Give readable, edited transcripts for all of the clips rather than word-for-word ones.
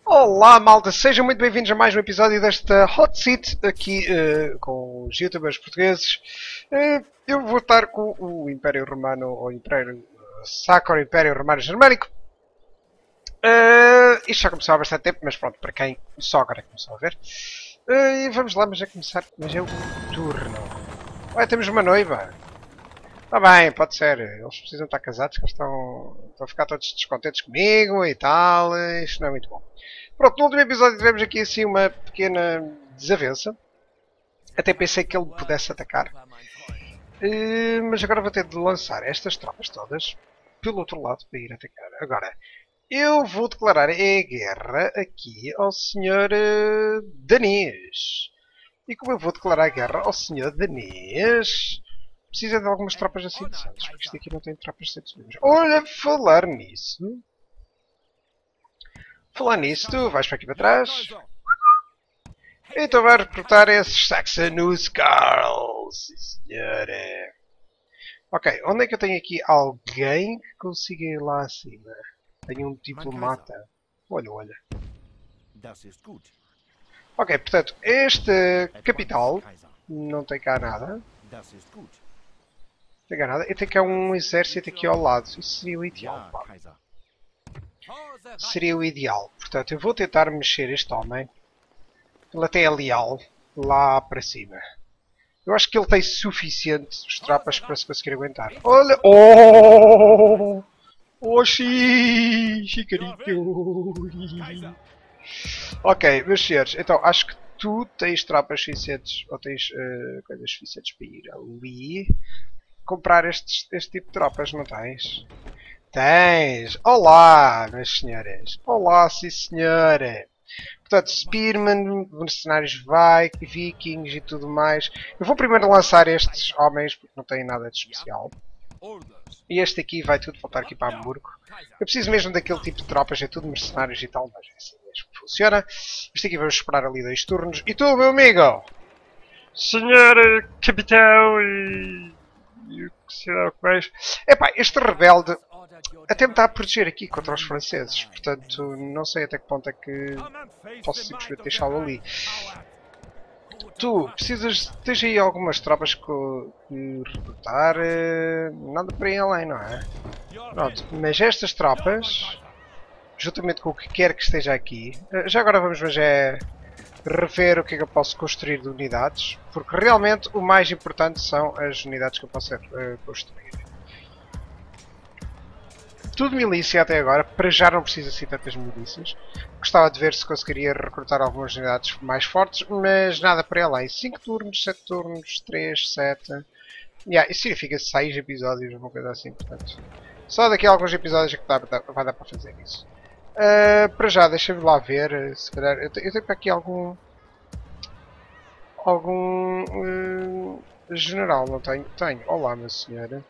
Olá malta, sejam muito bem-vindos a mais um episódio desta Hot Seat aqui com os youtubers portugueses. Eu vou estar com o Império Romano, ou Império Sacro Império Romano Germânico. Isto já começou há bastante tempo, mas pronto, para quem só agora começou a ver. E vamos lá, mas é começar, mas é o turno. Ué, temos uma noiva. Está bem, pode ser. Eles precisam estar casados, que eles estão a ficar todos descontentes comigo e tal. Isto não é muito bom. Pronto, no último episódio tivemos aqui assim uma pequena desavença. Até pensei que ele pudesse atacar. Mas agora vou ter de lançar estas tropas todas pelo outro lado para ir atacar. Agora, eu vou declarar a guerra aqui ao Sr. Danês. E como eu vou declarar a guerra ao Sr. Danês... Precisa de algumas tropas assim decentes, porque isto aqui não tem tropas decentes. Olha, falar nisso, tu vais para aqui para trás. Então vai recrutar esses Saxonus Carls, sim senhora. Ok, onde é que eu tenho aqui alguém que consiga ir lá acima? Tenho um diplomata. Olha, olha. Ok, portanto, esta capital não tem cá nada. Não tem cá nada. Eu tenho cá um exército aqui ao lado. Isso seria o ideal, pá. Seria o ideal. Portanto, eu vou tentar mexer este homem. Ele até é leal. Lá para cima. Eu acho que ele tem suficientes tropas para se conseguir aguentar. Olha! Oh! Oh, chicarito! Ok, meus senhores. Então, acho que tu tens tropas suficientes. Ou tens coisas suficientes para ir ali. Comprar este tipo de tropas, não tens? Tens! Olá, meus senhores! Olá, sim senhora! Portanto, Spearman, mercenários vikings e tudo mais. Eu vou primeiro lançar estes homens, porque não têm nada de especial. E este aqui vai tudo voltar aqui para Hamburgo. Eu preciso mesmo daquele tipo de tropas, é tudo mercenários e tal, mas é assim mesmo que funciona. Este aqui vamos esperar ali 2 turnos. E tu, meu amigo? Senhor capitão e o que será o que mais? Epá, este rebelde até me está a proteger aqui contra os franceses. Portanto, não sei até que ponto é que posso simplesmente deixá-lo ali. Tu, tens aí algumas tropas que recrutar? Nada para ir além, não é? Pronto, mas estas tropas, juntamente com o que quer que esteja aqui... já agora vamos rever o que é que eu posso construir de unidades, porque realmente o mais importante são as unidades que eu posso construir. Tudo milícia até agora, para já não precisa assim tantas milícias. Gostava de ver se conseguiria recrutar algumas unidades mais fortes, mas nada para além. 5 turnos, 7 turnos, 3, 7... isso significa 6 episódios, uma coisa assim, portanto... Só daqui a alguns episódios é que vai dar para fazer isso. Para já, deixa-me lá ver, se calhar... Eu tenho para aqui algum general, não tenho? Tenho. Olá, minha senhora.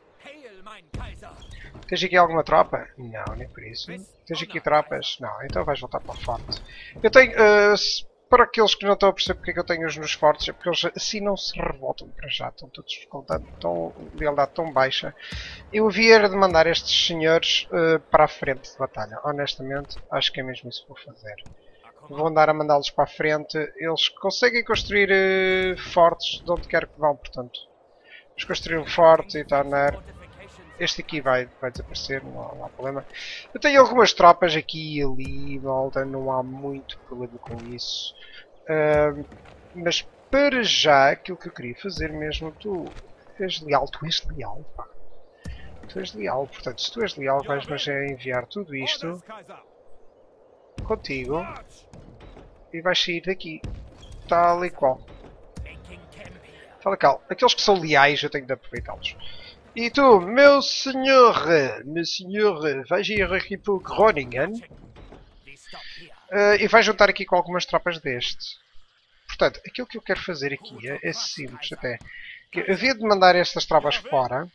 Tens aqui alguma tropa? Não, nem por isso. Tens aqui tropas? Não, então vais voltar para o forte. Eu tenho... para aqueles que não estão a perceber porque é que eu tenho-os nos fortes, é porque eles assim não se revoltam para já. Estão todos com lealdade tão baixa. Eu havia de mandar estes senhores para a frente de batalha. Honestamente, acho que é mesmo isso que vou fazer. Vou andar a mandá-los para a frente. Eles conseguem construir fortes de onde quer que vão, portanto. Vamos construir um forte e tornar... Este aqui vai desaparecer, não há problema. Eu tenho algumas tropas aqui e ali, malta, não há muito problema com isso. Mas para já, aquilo que eu queria fazer mesmo, tu és leal, pá. Tu és leal, portanto, se tu és leal, vais-me enviar tudo isto contigo e vais sair daqui, tal e qual. Fala cá, aqueles que são leais eu tenho de aproveitá-los. E tu, meu senhor, vais ir aqui para o Groningen e vais juntar aqui com algumas tropas deste. Portanto, aquilo que eu quero fazer aqui é simples até. Eu havia de mandar estas tropas fora,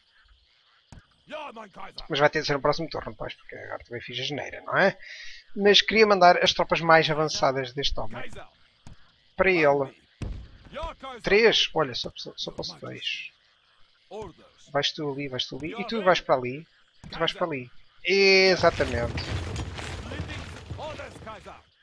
mas vai ter de ser no próximo turno, pois, porque agora também fiz a geneira, não é? Mas queria mandar as tropas mais avançadas deste homem para ele. 3? Olha, só posso 2. Vais tu ali, e tu vais para ali, tu vais para ali. Exatamente.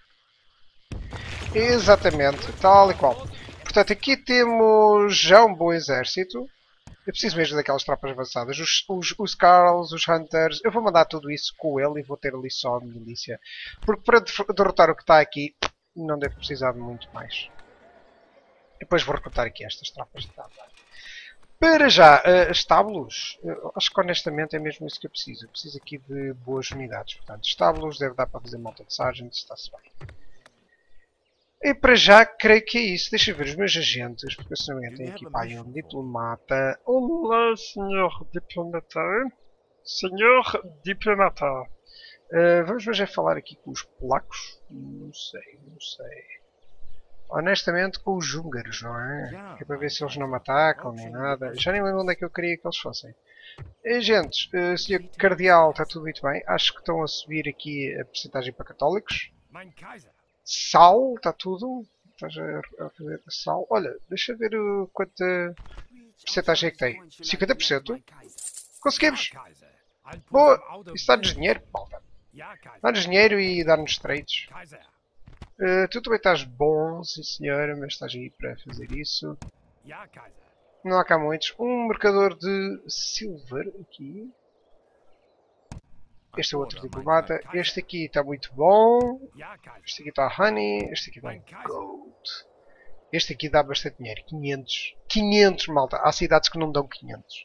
Exatamente, tal e qual. Portanto, aqui temos já um bom exército. Eu preciso mesmo daquelas tropas avançadas. Os Carls, os Hunters. Eu vou mandar tudo isso com ele e vou ter ali só a milícia. Porque para derrotar o que está aqui, não devo precisar de muito mais. Depois vou recrutar aqui estas tropas de dado. Para já, estábulos, acho que honestamente é mesmo isso que eu preciso. Eu preciso aqui de boas unidades. Portanto, estábulos deve dar para fazer monta de sargents, está-se bem. E para já, creio que é isso. Deixa eu ver os meus agentes, porque se não me engano tem aqui pá, um diplomata. Olá, senhor diplomata. Senhor diplomata. Vamos já falar aqui com os polacos? Não sei, não sei. Honestamente, com os húngaros, não é? Que é para ver se eles não me atacam nem nada. Já nem lembro onde é que eu queria que eles fossem. Agentes, Sr. Cardeal, está tudo muito bem. Acho que estão a subir aqui a porcentagem para católicos. Sal, está tudo. Estás a fazer sal. Olha, deixa ver quanta porcentagem é que tem. 50%? Conseguimos! Boa! Isso dá-nos dinheiro, malta. Dá-nos dinheiro e dá-nos trades. Tu também estás bom, sim senhora, mas estás aí para fazer isso. Não há cá muitos. Um marcador de silver aqui. Este é outro diplomata. Este aqui está muito bom. Este aqui está honey. Este aqui está gold. Este aqui dá bastante dinheiro. 500. 500, malta. Há cidades que não dão 500.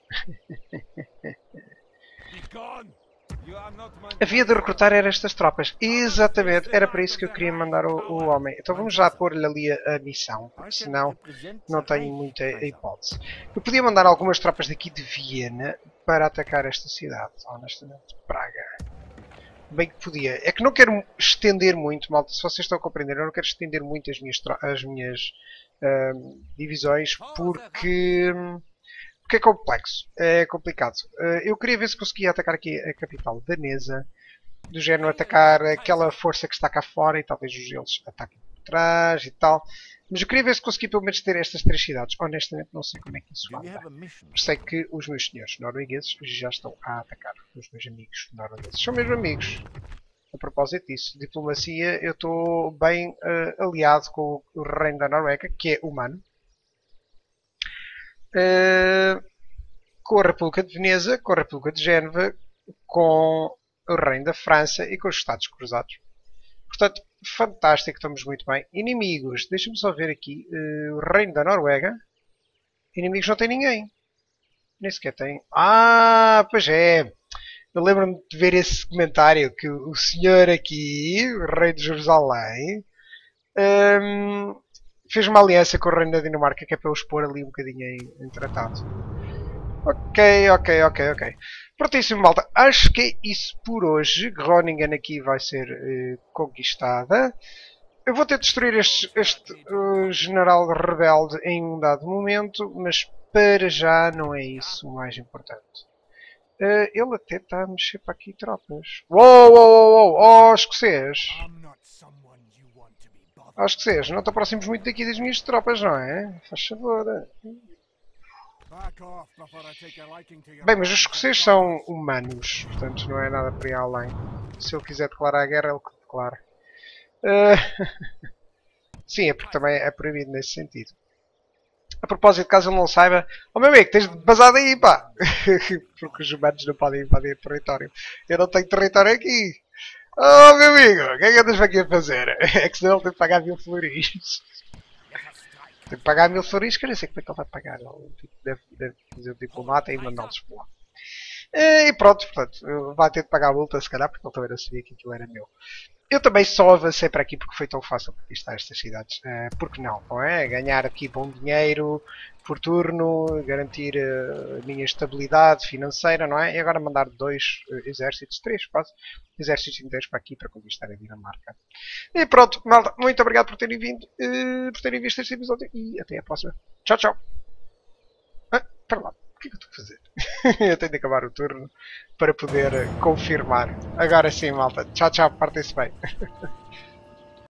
Havia de recrutar era estas tropas. Exatamente. Era para isso que eu queria mandar o homem. Então vamos já pôr-lhe ali a missão. Porque senão não tenho muita hipótese. Eu podia mandar algumas tropas daqui de Viena para atacar esta cidade. Honestamente, Praga. Bem que podia. É que não quero estender muito, malta. Se vocês estão a compreender, eu não quero estender muito as minhas divisões porque é complexo. É complicado. Eu queria ver se conseguia atacar aqui a capital danesa. Do género atacar aquela força que está cá fora e talvez eles ataquem por trás e tal. Mas eu queria ver se conseguia pelo menos ter estas 3 cidades. Honestamente não sei como é que isso vai dar. Sei que os meus senhores noruegueses já estão a atacar os meus amigos noruegueses. São mesmo amigos. A propósito disso, diplomacia, eu estou bem aliado com o reino da Noruega, que é humano. Com a República de Veneza, com a República de Génova, com o reino da França e com os Estados Cruzados. Portanto, fantástico, estamos muito bem. Inimigos, deixa-me só ver aqui. O reino da Noruega. Inimigos não tem ninguém. Nem sequer tem. Ah, pois é. Eu lembro-me de ver esse comentário que o senhor aqui, o rei de Jerusalém, fez uma aliança com o reino da Dinamarca que é para eu expor ali um bocadinho em tratado. Ok. Prontíssimo, malta. Acho que é isso por hoje. Groningen aqui vai ser conquistada. Eu vou ter de destruir este general rebelde em um dado momento, mas para já não é isso o mais importante. Ele até está a mexer para aqui tropas. Uou! Oh, escocês! Oh, escocês, não te aproximes muito daqui das minhas tropas, não é? Faz favor. Bem, mas os escoceses são humanos, portanto não é nada para ir além. Se ele quiser declarar a guerra, ele que declara. Sim, é porque também é proibido nesse sentido. A propósito, caso ele não saiba, oh meu amigo, tens de basar daí, pá! Porque os humanos não podem invadir território. Eu não tenho território aqui! Oh meu amigo, o que é que andas aqui a fazer? É que senão ele tem de pagar 1000 floris. Tem de pagar 1000 floris, que eu nem sei como é que ele vai pagar. Ele deve fazer o diplomata e mandá-los para lá. E pronto, portanto, vai ter de pagar a multa se calhar, porque ele também não sabia que aquilo era meu. Eu também só avancei para aqui porque foi tão fácil conquistar estas cidades. Porque não é? Ganhar aqui bom dinheiro por turno, garantir a minha estabilidade financeira, não é? E agora mandar 2 exércitos, 3 quase, exércitos inteiros para aqui para conquistar a Dinamarca. E pronto, malta, muito obrigado por terem vindo, por terem visto este episódio e até a próxima. Tchau, tchau. Espera lá. O que é que eu estou a fazer? Eu tenho de acabar o turno para poder confirmar. Agora sim, malta. Tchau, tchau. Partem-se bem.